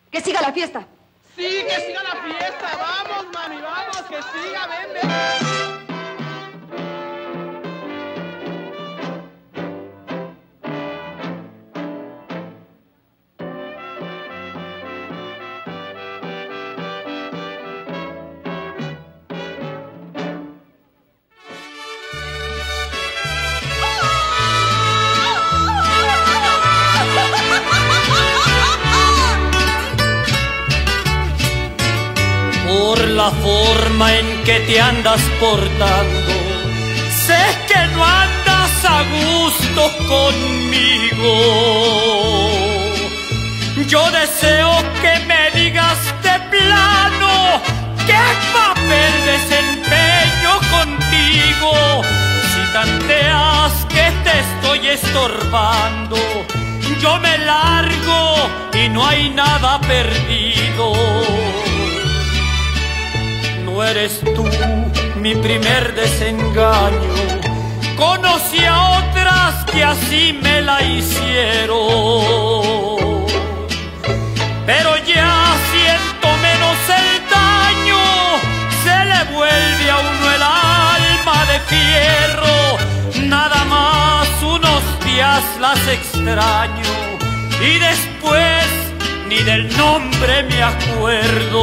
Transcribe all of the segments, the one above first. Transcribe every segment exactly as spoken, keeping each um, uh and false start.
¡Que siga la fiesta! Sí, que siga la fiesta. Vamos, mami, vamos, que siga, ven, ven. Por la forma en que te andas portando, sé que no andas a gusto conmigo. Yo deseo que me digas de plano qué papel desempeño contigo. Si tanteas que te estoy estorbando, yo me largo y no hay nada perdido. No eres tú mi primer desengaño, conocí a otras que así me la hicieron, pero ya siento menos el daño, se le vuelve a uno el alma de fierro. Nada más unos días las extraño y después ni del nombre me acuerdo.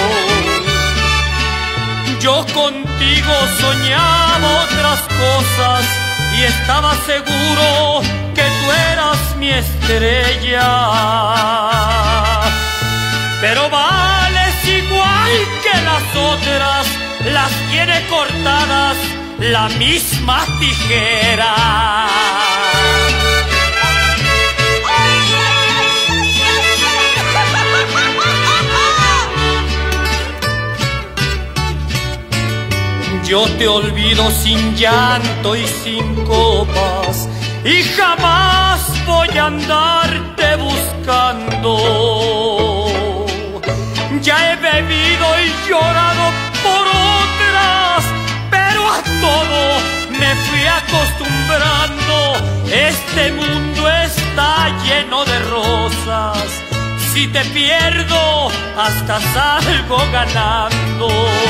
Yo contigo soñaba otras cosas y estaba seguro que tú eras mi estrella. Pero vales igual que las otras, las tiene cortadas la misma tijera. Yo te olvido sin llanto y sin copas, y jamás voy a andarte buscando. Ya he bebido y llorado por otras, pero a todo me fui acostumbrando. Este mundo está lleno de rosas, si te pierdo hasta salgo ganando.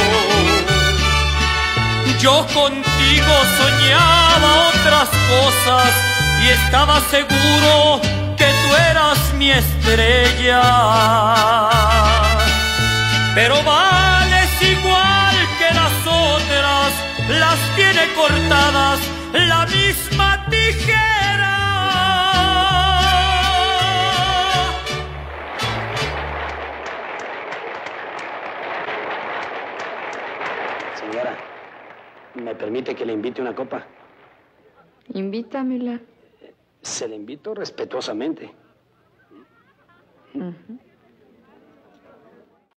Yo contigo soñaba otras cosas y estaba seguro que tú eras mi estrella. Pero vales igual que las otras, las tiene cortadas la misma tijera. Señora, ¿me permite que le invite una copa? Invítamela. Se la invito respetuosamente. Uh-huh.